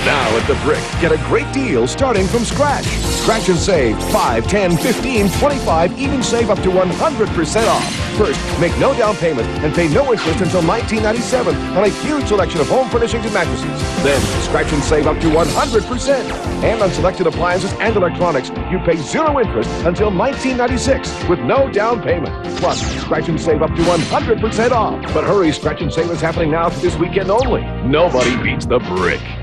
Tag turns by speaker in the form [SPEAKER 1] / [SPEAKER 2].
[SPEAKER 1] Now at the Brick, get a great deal starting from scratch. Scratch and save 5, 10, 15, 25, even save up to 100% off. First, make no down payment and pay no interest until 1997 on a huge selection of home furnishings and mattresses. Then, scratch and save up to 100%. And on selected appliances and electronics, you pay 0 interest until 1996 with no down payment. Plus, scratch and save up to 100% off. But hurry, scratch and save is happening now for this weekend only. Nobody beats the Brick.